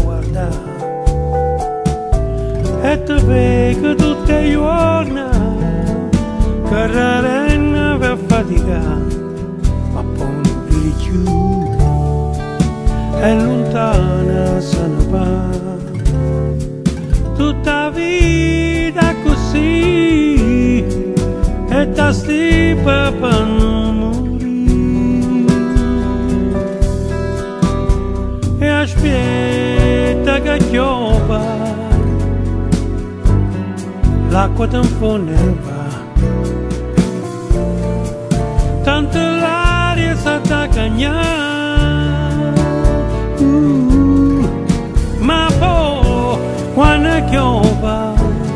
guardare e ti vedo tutte le giorni che rallenta per faticare, ma poi non vedi più, è lontana se ne va. Tutta vita così e ti stipa per non morire, e aspetta che piova, l'acqua ne va, tanto l'aria sta cagnando, ma poi quando piova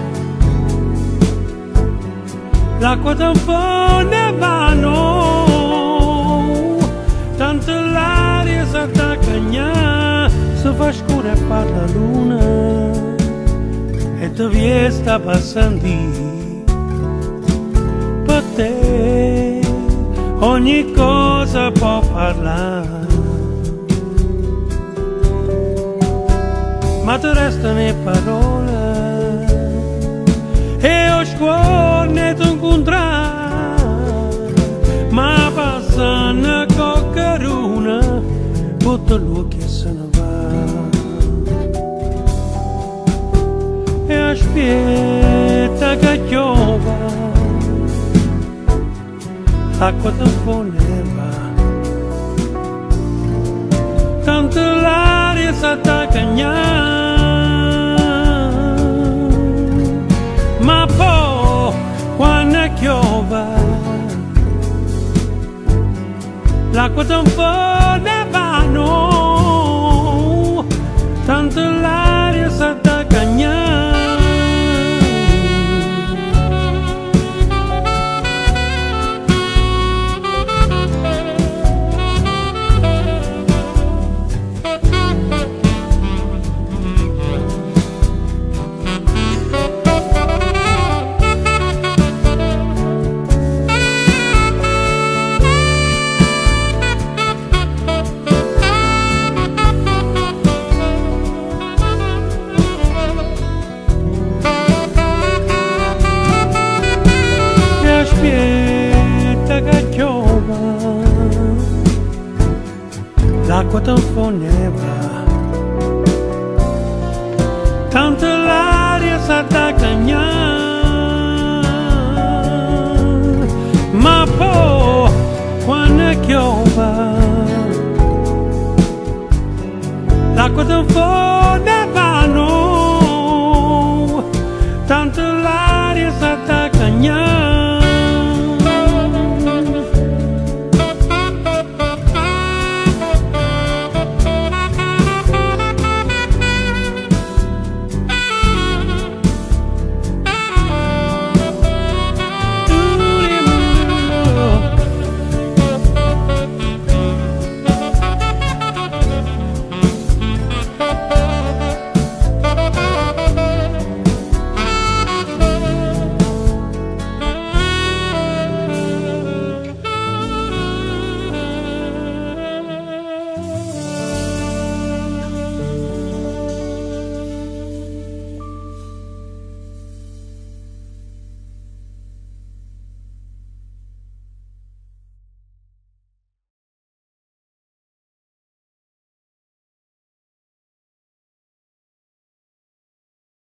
l'acqua ne va, no, tanto l'aria sta cagnando, si fa scura e parla luna e tu vi sta passando per te, ogni cosa può parlare, ma ti restano le parole e ho scuole tu incontrare, ma passano coccaruna butta l'occhio e se ne va. E aspetta che piova, l'acqua ne va, tanto l'aria sta cagnando, ma poi quando piova l'acqua ne va, no, tanto l'aria sta cagnando. Aspetta che piova, l'acqua ne va, tanto l'aria sta cagnando, ma poi quando piova l'acqua ne va, no, tanto l'aria sta cagnando.